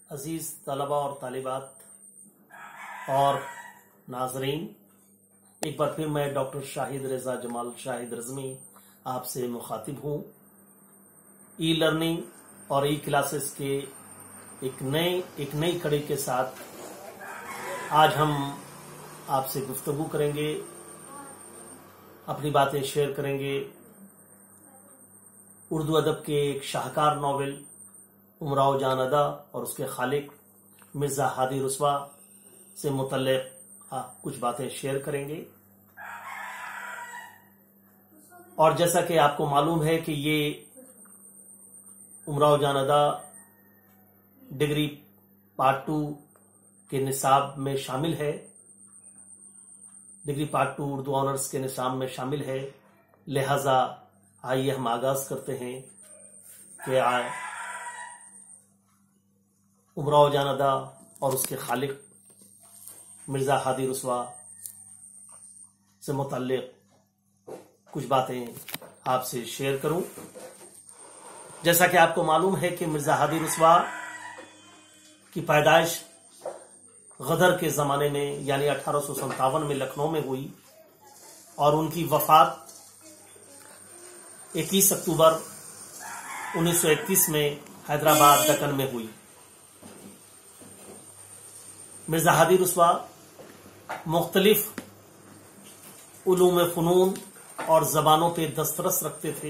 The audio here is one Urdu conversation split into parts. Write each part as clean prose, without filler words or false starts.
عزیز طلباء اور طالبات اور ناظرین، ایک بار پھر میں ڈاکٹر شاہد رضا جمال شاہد رزمی آپ سے مخاطب ہوں۔ ای لرننگ اور ای کلاسز کے ایک نئی کڑی کے ساتھ آج ہم آپ سے گفتگو کریں گے، اپنی باتیں شیئر کریں گے۔ اردو ادب کے ایک شاہکار ناول امراؤ جان ادا اور اس کے خالق مرزا ہادی رسوا سے متعلق کچھ باتیں شیئر کریں گے۔ اور جیسا کہ آپ کو معلوم ہے کہ یہ امراؤ جان ادا ڈگری پارٹ 2 کے نصاب میں شامل ہے، ڈگری پارٹ 2 اردو آنرز کے نصاب میں شامل ہے۔ لہذا آئیے ہم آغاز کرتے ہیں کہ امراؤ جان ادا اور اس کے خالق مرزا ہادی رسوا سے متعلق کچھ باتیں آپ سے شیئر کروں۔ جیسا کہ آپ کو معلوم ہے کہ مرزا ہادی رسوا کی پیدائش غدر کے زمانے میں یعنی 1857 میں لکھنؤ میں ہوئی اور ان کی وفات 21 اکتوبر 1931 میں حیدرآباد دکن میں ہوئی۔ مرزا ہادی رسوا مختلف علوم فنون اور زبانوں پہ دسترس رکھتے تھے،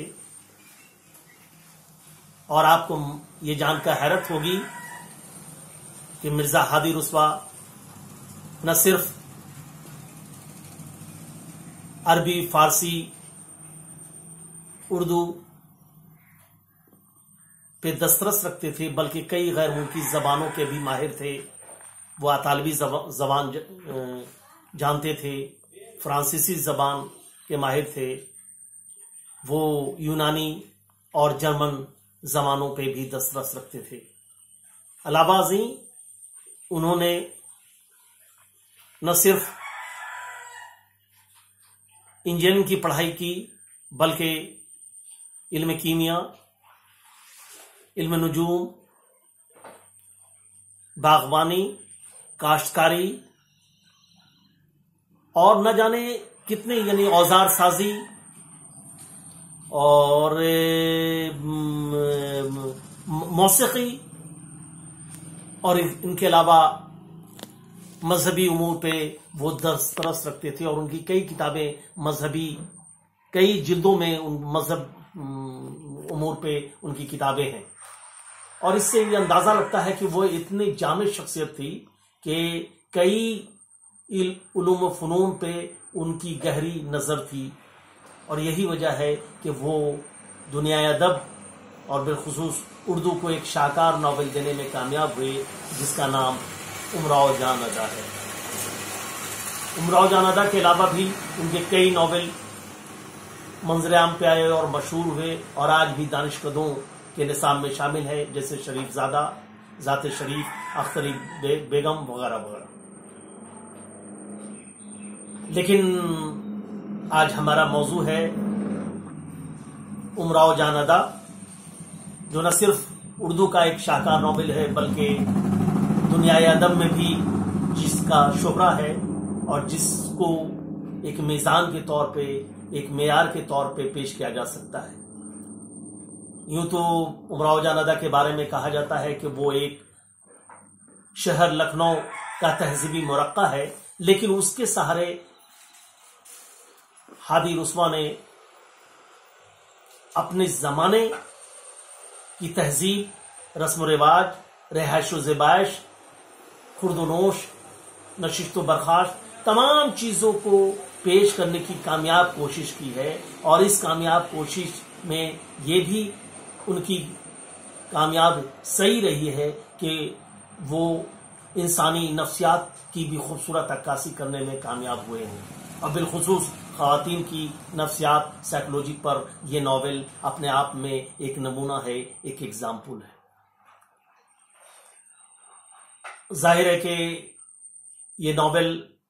اور آپ کو یہ جان کر حیرت ہوگی کہ مرزا ہادی رسوا نہ صرف عربی، فارسی، اردو پہ دسترس رکھتے تھے بلکہ کئی غیر ملکی زبانوں کے بھی ماہر تھے۔ وہ اطالوی زبان جانتے تھے، فرانسیسی زبان کے ماہر تھے، وہ یونانی اور جرمن زبانوں پہ بھی دسترس رکھتے تھے۔ علاوہ ازیں انہوں نے نہ صرف انجینئرنگ کی پڑھائی کی بلکہ علم کیمیا، علم نجوم، باغبانی، کاشتکاری اور نہ جانے کتنے یعنی اوزار سازی اور موسیقی، اور ان کے علاوہ مذہبی امور پہ وہ دسترس رکھتے تھے، اور ان کی کئی کتابیں مذہبی، کئی جلدوں میں ان مذہب امور پہ ان کی کتابیں ہیں۔ اور اس سے یہ اندازہ لگتا ہے کہ وہ اتنی جامع شخصیت تھی کہ کئی علوم و فنون پہ ان کی گہری نظر تھی، اور یہی وجہ ہے کہ وہ دنیا ادب اور بالخصوص اردو کو ایک شاہکار ناول دینے میں کامیاب ہوئے جس کا نام امراؤ جان ادا ہے۔ امراؤ جان ادا کے علاوہ بھی ان کے کئی ناول منظر عام پہ آئے اور مشہور ہوئے، اور آج بھی دانشکدوں کے نصاب میں شامل ہے، جیسے شریف زادہ، ذات شریف، اختری بیگم وغیرہ وغیرہ۔ لیکن آج ہمارا موضوع ہے امراؤ جان ادا، جو نہ صرف اردو کا ایک شاہکار ناول ہے بلکہ دنیا ادب میں بھی جس کا شہرہ ہے اور جس کو ایک میزان کے طور پہ، ایک معیار کے طور پہ پیش کیا جا سکتا ہے۔ یوں تو امراؤ جان ادا کے بارے میں کہا جاتا ہے کہ وہ ایک شہر لکھنؤ کا تہذیبی مرقع ہے، لیکن اس کے سہارے ہادی رسوا نے اپنے زمانے کی تہذیب، رسم و رواج، رہائش و زیبائش، خورد و نوش، نشست و برخاست، تمام چیزوں کو پیش کرنے کی کامیاب کوشش کی ہے، اور اس کامیاب کوشش میں یہ بھی ان کی کامیاب صحیح رہی ہے کہ وہ انسانی نفسیات کی بھی خوبصورت عکاسی کرنے میں کامیاب ہوئے ہیں، اور بالخصوص خواتین کی نفسیات، سائیکولوجی پر یہ ناول اپنے آپ میں ایک نمونہ ہے، ایک ایگزامپل ہے۔ ظاہر ہے کہ یہ ناول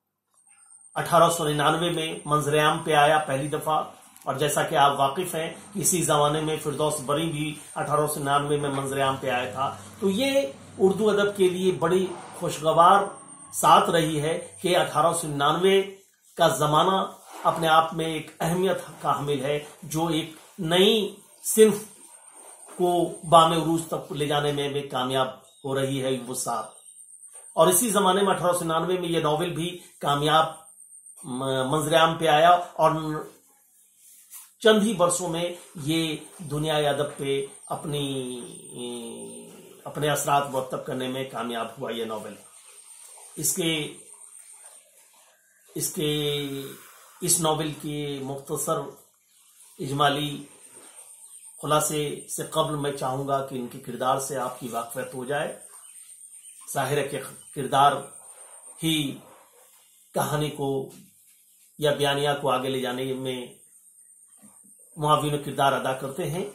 1899 میں منظر عام پہ آیا پہلی دفعہ، اور جیسا کہ آپ واقف ہیں اسی زمانے میں فردوس بری بھی 1899 میں منظر عام پہ آیا تھا۔ تو یہ اردو ادب کے لیے بڑی خوشگوار ساتھ رہی ہے کہ 1899 کا زمانہ اپنے آپ میں ایک اہمیت کا حامل ہے، جو ایک نئی صنف کو بام عروج تک لے جانے میں کامیاب ہو رہی ہے وہ ساتھ۔ اور اسی زمانے میں 1899 میں یہ ناول بھی کامیاب منظر عام پہ آیا، اور چند ہی برسوں میں یہ دنیائے ادب پہ اپنے اثرات مرتب کرنے میں کامیاب ہوا یہ ناول۔ اس ناول کے مختصر اجمالی خلاصے سے قبل میں چاہوں گا کہ ان کے کردار سے آپ کی واقفیت ہو جائے۔ ظاہر ہے کہ کردار ہی کہانی کو یا بیانیہ کو آگے لے جانے میں معاون کردار ادا کرتے ہیں۔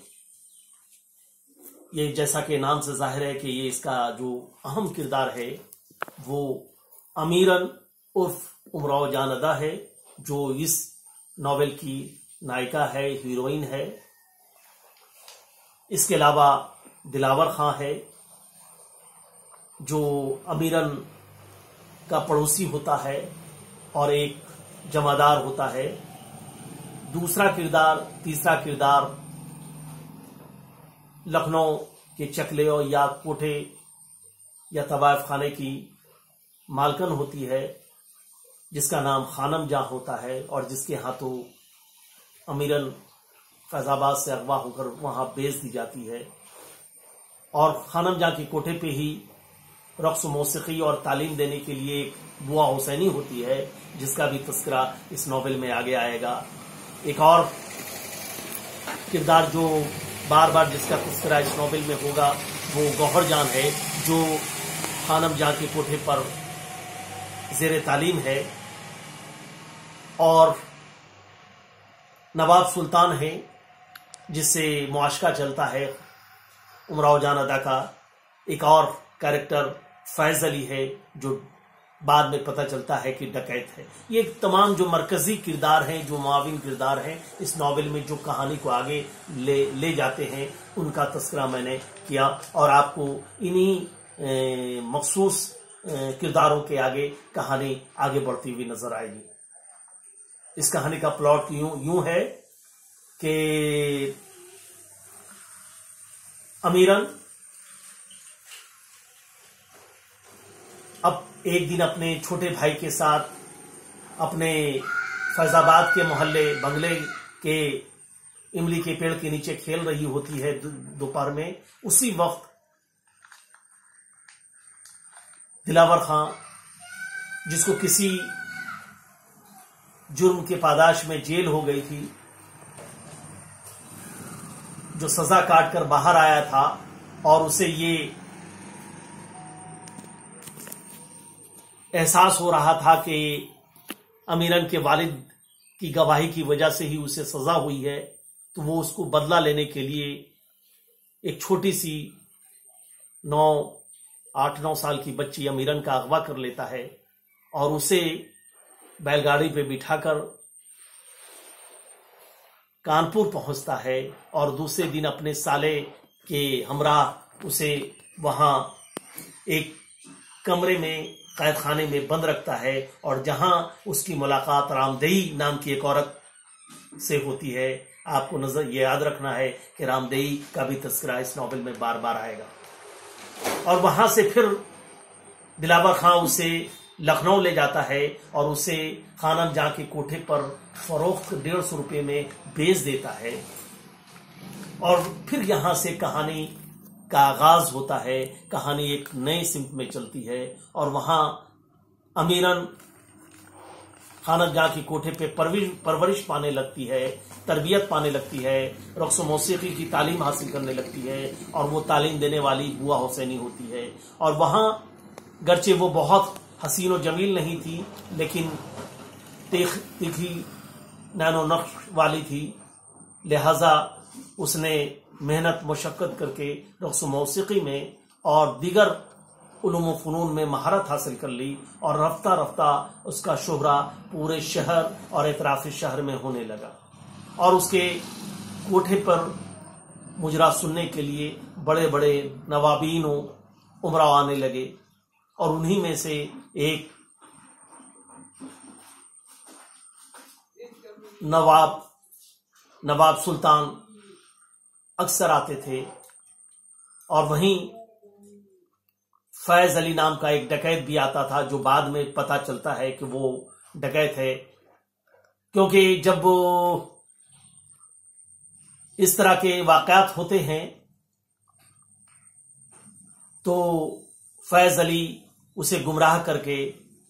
یہ جیسا کہ نام سے ظاہر ہے کہ یہ اس کا جو اہم کردار ہے وہ امیرن عرف امراؤ جان ادا ہے، جو اس ناول کی نائکہ ہے، ہیروئن ہے۔ اس کے علاوہ دلاور خان ہے، جو امیرن کا پڑوسی ہوتا ہے اور ایک جمعدار ہوتا ہے۔ تیسرا کردار لکھنؤ کے چکلے یا کوٹھے یا طوائف خانے کی مالکن ہوتی ہے، جس کا نام خانم جاں ہوتا ہے، اور جس کے ہاتھوں امیرن فیض آباد سے اغوا ہو کر وہاں بیچ دی جاتی ہے۔ اور خانم جاں کے کوٹھے پہ ہی رقص و موسیقی اور تعلیم دینے کے لیے ایک بوا حسینی ہوتی ہے، جس کا بھی تذکرہ اس ناول میں آگے آئے گا۔ ایک اور کردار جو بار بار جس کا تذکرہ اس ناول میں ہوگا وہ گوہر جان ہے، جو خانم جاں کے کوٹھے پر زیر تعلیم ہے، اور نواب سلطان ہے جس سے معاشقہ چلتا ہے امراؤ جان ادا کا۔ ایک اور کیریکٹر فیض علی ہے، جو بعد میں پتہ چلتا ہے کہ ڈکیت ہے۔ یہ تمام جو مرکزی کردار ہیں، جو معاون کردار ہیں اس ناول میں، جو کہانی کو آگے لے جاتے ہیں، ان کا تذکرہ میں نے کیا، اور آپ کو انہی مخصوص کرداروں کے آگے کہانی آگے بڑھتی ہوئی نظر آئے گی۔ اس کہانی کا پلاٹ یوں ہے کہ امیرن اب ایک دن اپنے چھوٹے بھائی کے ساتھ اپنے فیض آباد کے محلے بنگلے کے املی کے پیڑ کے نیچے کھیل رہی ہوتی ہے دوپہر میں۔ اسی وقت دلاور خان، جس کو کسی جرم کے پاداش میں جیل ہو گئی تھی، جو سزا کاٹ کر باہر آیا تھا، اور اسے یہ احساس ہو رہا تھا کہ امیرن کے والد کی گواہی کی وجہ سے ہی اسے سزا ہوئی ہے، تو وہ اس کو بدلہ لینے کے لیے ایک چھوٹی سی 8-9 سال کی بچی امیرن کا اغوا کر لیتا ہے، اور اسے بیل گاڑی پہ بٹھا کر کانپور پہنچتا ہے، اور دوسرے دن اپنے سالے کے ہمراہ اسے وہاں ایک کمرے میں قید خانے میں بند رکھتا ہے، اور جہاں اس کی ملاقات رامدئی نام کی ایک عورت سے ہوتی ہے۔ آپ کو یہ یاد رکھنا ہے کہ رامدئی کا بھی تذکرہ اس ناول میں بار بار آئے گا، اور وہاں سے پھر دلاور خان اسے لکھنؤ لے جاتا ہے، اور اسے خانم جاں کے کوٹھے پر فروخت 150 روپے میں بیچ دیتا ہے، اور پھر یہاں سے کہانی کا آغاز ہوتا ہے۔ کہانی ایک نئے سمت میں چلتی ہے، اور وہاں امیرن خانم جاں کے کوٹھے پہ پرورش پانے لگتی ہے، تربیت پانے لگتی ہے، رقص و موسیقی کی تعلیم حاصل کرنے لگتی ہے، اور وہ تعلیم دینے والی بوا حسینی ہوتی ہے۔ اور وہاں گرچہ وہ بہت حسین و جمیل نہیں تھی، لیکن تیکھی نین و نقش والی تھی، لہذا اس نے محنت مشقت کر کے رقص و موسیقی میں اور دیگر علوم و فنون میں مہارت حاصل کر لی، اور رفتہ رفتہ اس کا شہرہ پورے شہر اور اطراف شہر میں ہونے لگا، اور اس کے کوٹھے پر مجرا سننے کے لیے بڑے بڑے نوابینوں امراء آنے لگے، اور انہی میں سے ایک نواب سلطان اکثر آتے تھے، اور وہیں فیض علی نام کا ایک ڈکیت بھی آتا تھا، جو بعد میں پتہ چلتا ہے کہ وہ ڈکیت ہے، کیونکہ جب اس طرح کے واقعات ہوتے ہیں تو فیض علی اسے گمراہ کر کے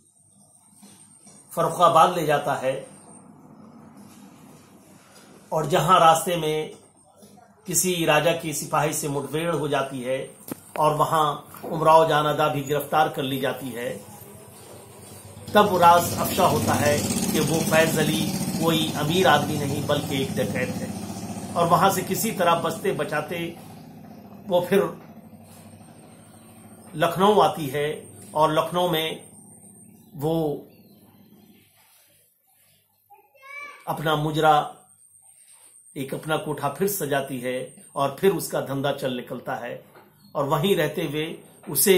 فرخ آباد لے جاتا ہے، اور جہاں راستے میں کسی راجا کی سپاہی سے مٹبھیڑ ہو جاتی ہے اور وہاں امراؤ جانادہ بھی گرفتار کر لی جاتی ہے، تب راز افشا ہوتا ہے کہ وہ فیض علی کوئی امیر آدمی نہیں بلکہ ایک ڈکیت ہے، اور وہاں سے کسی طرح بچتے بچاتے وہ پھر لکھنؤ آتی ہے، اور لکھنؤ میں وہ اپنا مجرا ایک اپنا کوٹھا پھر سجاتی ہے، اور پھر اس کا دھندا چل نکلتا ہے، اور وہیں رہتے ہوئے اسے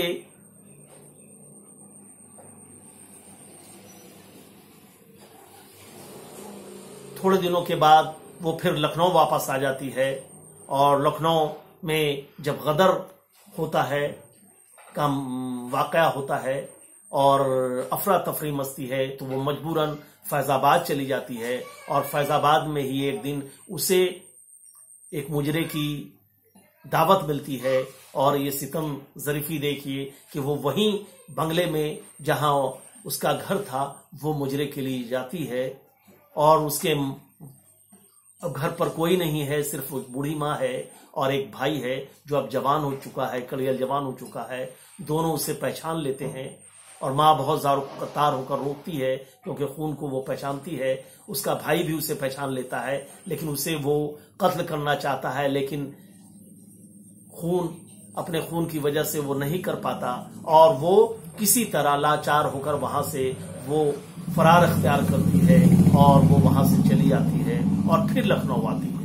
تھوڑے دنوں کے بعد وہ پھر لکھنؤ واپس آ جاتی ہے، اور لکھنؤ میں جب غدر ہوتا ہے کا واقعہ ہوتا ہے اور افراتفری مستی ہے، تو وہ مجبوراً فیض آباد چلی جاتی ہے، اور فیض آباد میں ہی ایک دن اسے ایک مجرے کی دعوت ملتی ہے، اور یہ ستم ظریفی دیکھیے کہ وہ وہیں بنگلے میں جہاں اس کا گھر تھا وہ مجرے کے لیے جاتی ہے، اور اس کے اب گھر پر کوئی نہیں ہے، صرف ایک بوڑھی ماں ہے اور ایک بھائی ہے جو اب جوان ہو چکا ہے، کڑیل جوان ہو چکا ہے، دونوں اسے پہچان لیتے ہیں، اور ماں بہت زار قطار ہو کر روکتی ہے کیونکہ خون کو وہ پہچانتی ہے، اس کا بھائی بھی اسے پہچان لیتا ہے، لیکن اسے وہ قتل کرنا چاہتا ہے، لیکن اپنے خون کی وجہ سے وہ نہیں کر پاتا، اور وہ کسی طرح لاچار ہو کر وہاں سے وہ فرار اختیار کرتی ہے، اور وہ وہاں سے چلی آتی ہے اور پھر لکھنؤ آتی ہے،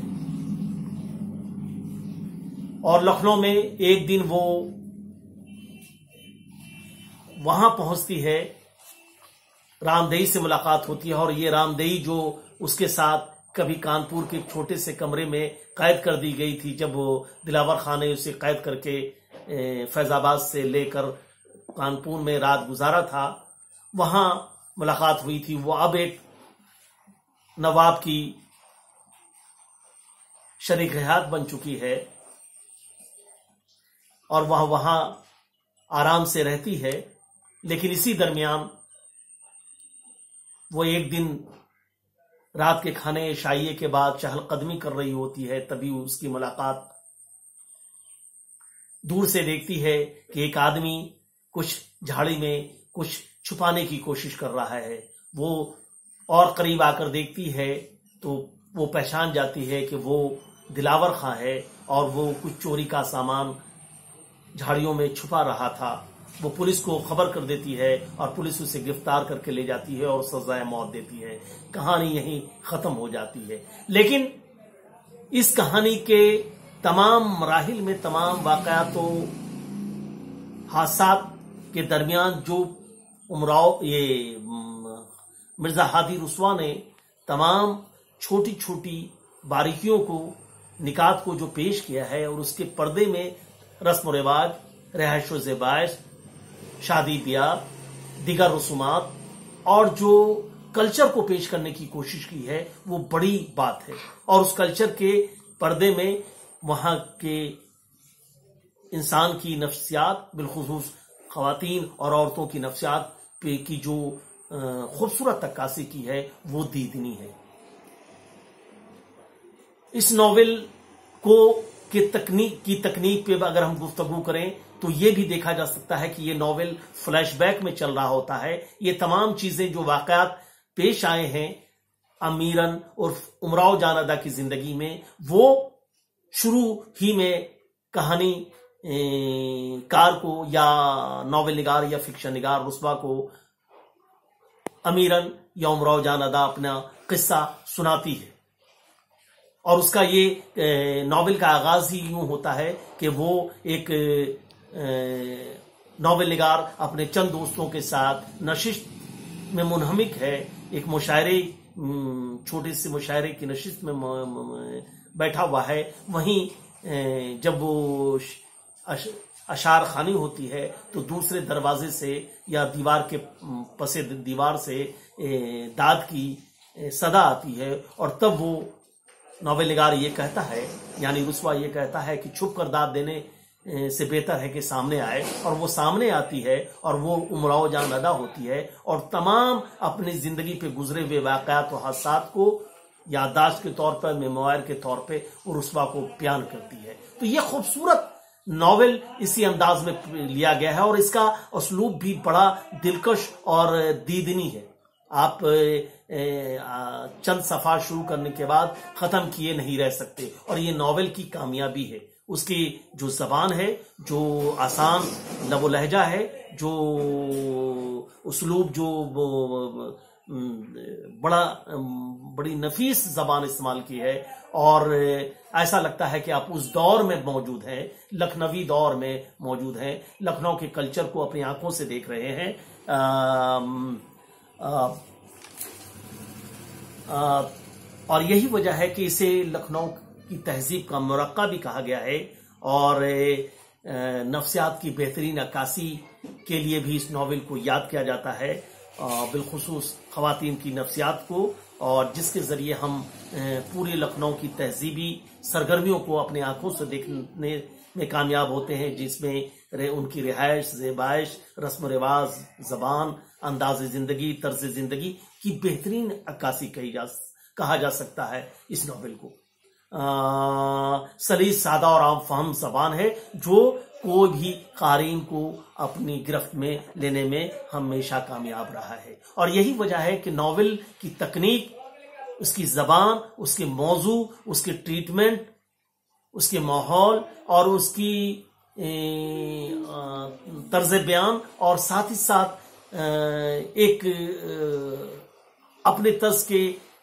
اور لکھنؤ میں ایک دن وہ وہاں پہنچتی ہے، رام دیہی سے ملاقات ہوتی ہے، اور یہ رام دیہی جو اس کے ساتھ کبھی کانپور کے ایک چھوٹے سے کمرے میں قید کر دی گئی تھی، جب دلاور خان نے اسے قید کر کے فیض آباد سے لے کر کانپور میں رات گزارا تھا، وہاں ملاقات ہوئی تھی، وہ اب ایک نواب کی شریک حیات بن چکی ہے، اور وہاں آرام سے رہتی ہے، لیکن اسی درمیان وہ ایک دن رات کے کھانے عشائیے کے بعد چہل قدمی کر رہی ہوتی ہے، تبھی اس کی ملاقات دور سے دیکھتی ہے کہ ایک آدمی کچھ جھاڑی میں کچھ چھپانے کی کوشش کر رہا ہے، وہ اور قریب آ کر دیکھتی ہے تو وہ پہچان جاتی ہے کہ وہ دلاور خان ہے، اور وہ کچھ چوری کا سامان جھاڑیوں میں چھپا رہا تھا، وہ پولیس کو خبر کر دیتی ہے، اور پولیس اسے گرفتار کر کے لے جاتی ہے اور سزائے موت دیتی ہے، کہانی یہیں ختم ہو جاتی ہے، لیکن اس کہانی کے تمام مراحل میں تمام واقعات و حادثات کے درمیان جو مرزا ہادی رسوا نے تمام چھوٹی چھوٹی باریکیوں کو نکات کو جو پیش کیا ہے، اور اس کے پردے میں رسم و رواج، رہائش و زیبائش، شادی بیاہ، دیگر رسومات اور جو کلچر کو پیش کرنے کی کوشش کی ہے، وہ بڑی بات ہے، اور اس کلچر کے پردے میں وہاں کے انسان کی نفسیات، بالخصوص خواتین اور عورتوں کی نفسیات کی جو خوبصورت عکاسی کی ہے وہ دیدنی ہے۔ اس ناول کی تکنیک پہ اگر ہم گفتگو کریں تو یہ بھی دیکھا جا سکتا ہے کہ یہ ناول فلیش بیک میں چل رہا ہوتا ہے، یہ تمام چیزیں جو واقعات پیش آئے ہیں امیرن اور امراؤ جانادہ کی زندگی میں، وہ شروع ہی میں کہانی کار کو یا ناول نگار یا فکشن نگار رسوا کو امیرن یا امراؤ جانادہ اپنا قصہ سناتی ہے، اور اس کا یہ ناول کا آغاز ہی یوں ہوتا ہے کہ وہ ایک ناول نگار اپنے چند دوستوں کے ساتھ نشست میں منہمک ہے، ایک مشاعرے چھوٹے سے مشاعرے کی نشست میں بیٹھا ہوا ہے، وہیں جب وہ اشعار خوانی ہوتی ہے تو دوسرے دروازے سے یا دیوار کے پس دیوار سے داد کی صدا آتی ہے، اور تب وہ ناول نگار یہ کہتا ہے، یعنی رسوا یہ کہتا ہے کہ چھپ کر داد دینے سے بہتر ہے کہ سامنے آئے، اور وہ سامنے آتی ہے اور وہ امراؤ جان ادا ہوتی ہے، اور تمام اپنی زندگی پہ گزرے ہوئے واقعات و حادثات کو یادداشت کے طور پر، میموائر کے طور پہ وہ رسوا کو بیان کرتی ہے۔ تو یہ خوبصورت ناول اسی انداز میں لیا گیا ہے، اور اس کا اسلوب بھی بڑا دلکش اور دیدنی ہے۔ آپ چند صفحات شروع کرنے کے بعد ختم کیے نہیں رہ سکتے، اور یہ ناول کی کامیابی ہے۔ اس کی جو زبان ہے، جو آسان لب و لہجہ ہے، جو اسلوب، جو بڑی نفیس زبان استعمال کی ہے، اور ایسا لگتا ہے کہ آپ اس دور میں موجود ہیں، لکھنوی دور میں موجود ہیں، لکھنؤ کے کلچر کو اپنی آنکھوں سے دیکھ رہے ہیں۔ اور یہی وجہ ہے کہ اسے لکھنؤ کی تہذیب کا مرقع بھی کہا گیا ہے، اور نفسیات کی بہترین عکاسی کے لیے بھی اس ناول کو یاد کیا جاتا ہے، بالخصوص خواتین کی نفسیات کو، اور جس کے ذریعے ہم پورے لکھنؤ کی تہذیبی سرگرمیوں کو اپنے آنکھوں سے دیکھنے میں کامیاب ہوتے ہیں، جس میں ان کی رہائش، زیبائش، رسم و رواج، زبان، انداز زندگی، طرز زندگی کی بہترین عکاسی کہا جا سکتا ہے اس ناول کو۔ سلیس، سادہ اور عام فہم زبان ہے، جو کوئی بھی قارئین کو اپنی گرفت میں لینے میں ہمیشہ کامیاب رہا ہے، اور یہی وجہ ہے کہ ناول کی تکنیک، اس کی زبان، اس کے موضوع، اس کے ٹریٹمنٹ، اس کے ماحول، اور اس کی طرز بیان، اور ساتھ ہی ساتھ ایک اپنے طرز کے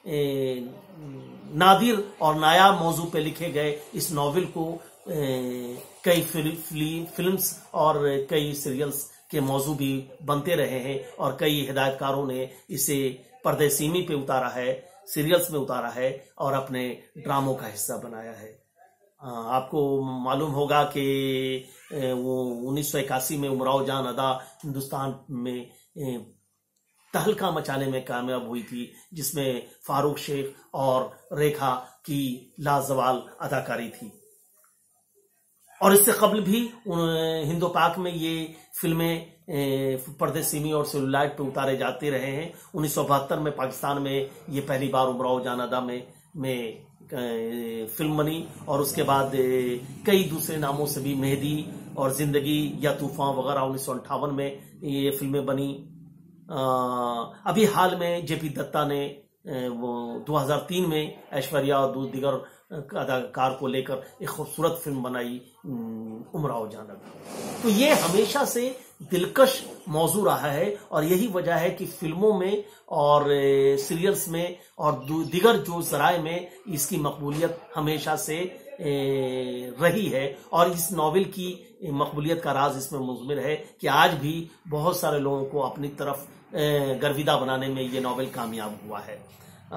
نادر اور نایاب موضوع پہ لکھے گئے اس ناول کو کئی فلمز اور کئی سیریلز کے موضوع بھی بنتے رہے ہیں، اور کئی ہدایت کاروں نے اسے پردے سیمی پہ اتارا ہے، سیریلز میں اتارا ہے، اور اپنے ڈراموں کا حصہ بنایا ہے۔ آپ کو معلوم ہوگا کہ وہ 1981 میں امراؤ جان ادا ہندوستان میں تہلکہ مچانے میں کامیاب ہوئی تھی، جس میں فاروق شیخ اور ریکھا کی لازوال اداکاری تھی، اور اس سے قبل بھی ہند و پاک میں یہ فلمیں پردے سیمی اور سیلولائٹ پہ اتارے جاتے رہے ہیں۔ 1972 میں پاکستان میں یہ پہلی بار امراؤ جان ادا میں فلم بنی، اور اس کے بعد کئی دوسرے ناموں سے بھی، مہدی اور زندگی یا طوفان وغیرہ 1958 میں یہ فلمیں بنی۔ ابھی حال میں جے پی دتا نے 2003 میں ایشوریا اور دیگر اداکار کو لے کر ایک خوبصورت فلم بنائی، امراؤ جان ادا۔ تو یہ ہمیشہ سے دلکش موضوع رہا ہے، اور یہی وجہ ہے کہ فلموں میں اور سیریلز میں اور دیگر جو ذرائع میں اس کی مقبولیت ہمیشہ سے رہی ہے، اور اس ناول کی مقبولیت کا راز اس میں مضمر ہے کہ آج بھی بہت سارے لوگوں کو اپنی طرف گرویدہ بنانے میں یہ ناول کامیاب ہوا ہے۔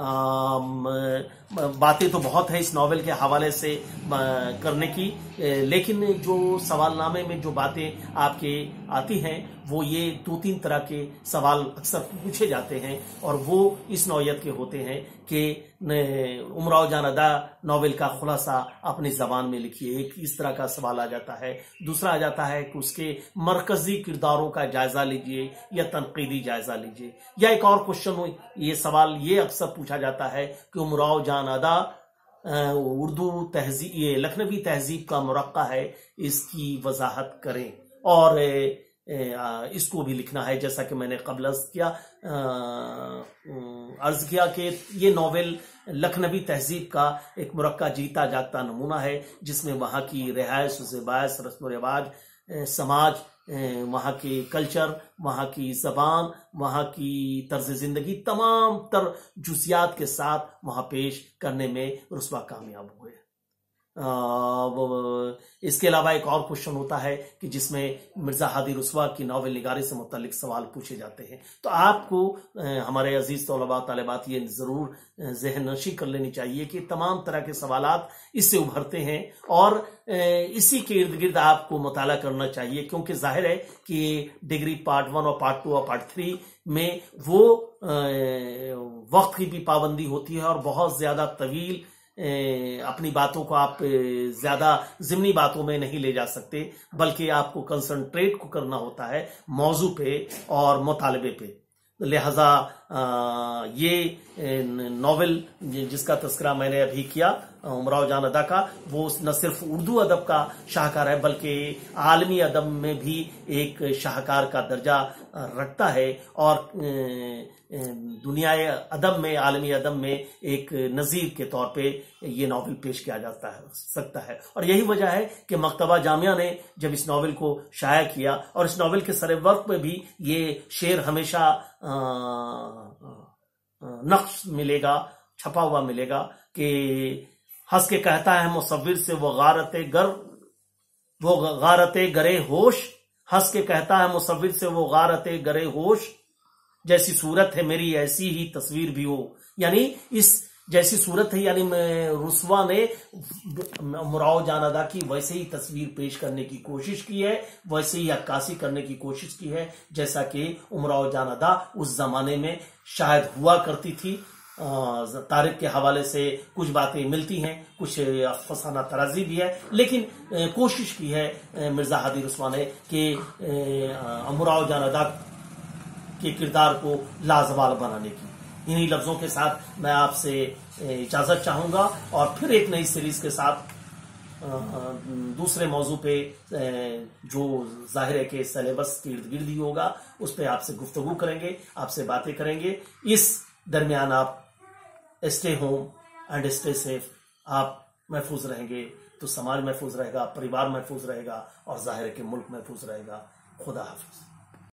باتیں تو بہت ہیں اس ناول کے حوالے سے کرنے کی، لیکن جو سوال نامے میں جو باتیں آپ کے آتی ہیں وہ یہ 2-3 طرح کے سوال اکثر پوچھے جاتے ہیں، اور وہ اس نوعیت کے ہوتے ہیں کہ امراؤ جان ادا ناول کا خلاصہ اپنی زبان میں لکھیے، ایک اس طرح کا سوال آ جاتا ہے۔ دوسرا آ جاتا ہے کہ اس کے مرکزی کرداروں کا جائزہ لیجئے یا تنقیدی جائزہ لیجئے، یا ایک اور کوشچن، یہ سوال یہ اکثر پوچھا جاتا ہے کہ امراؤ جان ادا اردو تہذیب، یہ لکھنوی تہذیب کا مرقع ہے، اس کی وضاحت کریں، اور اس کو بھی لکھنا ہے، جیسا کہ میں نے قبل عرض کیا کہ یہ ناول لکھنوی تہذیب کا ایک مرقع، جیتا جاگتا نمونہ ہے، جس میں وہاں کی رہائش، زیبائش، رسم و رواج، سماج، وہاں کے کلچر، وہاں کی زبان، وہاں کی طرز زندگی، تمام تر جزیات کے ساتھ وہاں پیش کرنے میں رسوا کامیاب ہوئے۔ اس کے علاوہ ایک اور کوشچن ہوتا ہے کہ جس میں مرزا ہادی رسوا کی ناول نگاری سے متعلق سوال پوچھے جاتے ہیں. تو آپ کو ہمارے عزیز طلباء طالبات یہ ضرور ذہن نشی کر لینی چاہیے کہ تمام طرح کے سوالات اس سے ابھرتے ہیں اور اسی کے ارد گرد آپ کو مطالعہ کرنا چاہیے، کیونکہ ظاہر ہے کہ ڈگری پارٹ 1 اور پارٹ 2 اور پارٹ 3 میں وہ وقت کی بھی پابندی ہوتی ہے اور بہت زیادہ طویل اپنی باتوں کو آپ زیادہ ضمنی باتوں میں نہیں لے جا سکتے، بلکہ آپ کو کنسنٹریٹ کو کرنا ہوتا ہے موضوع پہ اور مطالبے پہ. لہذا یہ ناول جس کا تذکرہ میں نے ابھی کیا امراؤ جان ادا کا، وہ نہ صرف اردو ادب کا شاہکار ہے بلکہ عالمی ادب میں بھی ایک شاہکار کا درجہ رکھتا ہے اور دنیا ادب میں، عالمی ادب میں ایک نظیر کے طور پہ یہ ناول پیش کیا جاتا ہے سکتا ہے. اور یہی وجہ ہے کہ مکتبہ جامعہ نے جب اس ناول کو شائع کیا، اور اس ناول کے سر ورق میں بھی یہ شعر ہمیشہ نقش ملے گا، چھپا ہوا ملے گا کہ ہنس کے کہتا ہے مصور سے وہ غارت گرے ہوش، ہنس کے کہتا ہے مصور سے وہ غارت گرے ہوش، جیسی صورت ہے میری ایسی ہی تصویر بھی ہو. یعنی اس جیسی صورت ہے، یعنی رسوا نے امراؤ جان ادا کی ویسے ہی تصویر پیش کرنے کی کوشش کی ہے، ویسے ہی عکاسی کرنے کی کوشش کی ہے جیسا کہ امراؤ جان ادا اس زمانے میں شاید ہوا کرتی تھی. تاریخ کے حوالے سے کچھ باتیں ملتی ہیں، کچھ افسانہ ترازی بھی ہے، لیکن کوشش کی ہے مرزا ہادی رسوا نے کہ امراؤ جان ادا کے کردار کو لازوال بنانے کی. انہی لفظوں کے ساتھ میں آپ سے اجازت چاہوں گا اور پھر ایک نئی سیریز کے ساتھ دوسرے موضوع پہ جو ظاہر ہے کہ سلیبس کے ارد گرد ہی ہوگا اس پہ آپ سے گفتگو کریں گے، آپ سے باتیں کریں گے. اس درمیان آپ stay home and stay safe. آپ محفوظ رہیں گے تو سماج محفوظ رہے گا، پریوار محفوظ رہے گا اور ظاہر ہے کہ ملک محفوظ رہے گا. خدا حافظ.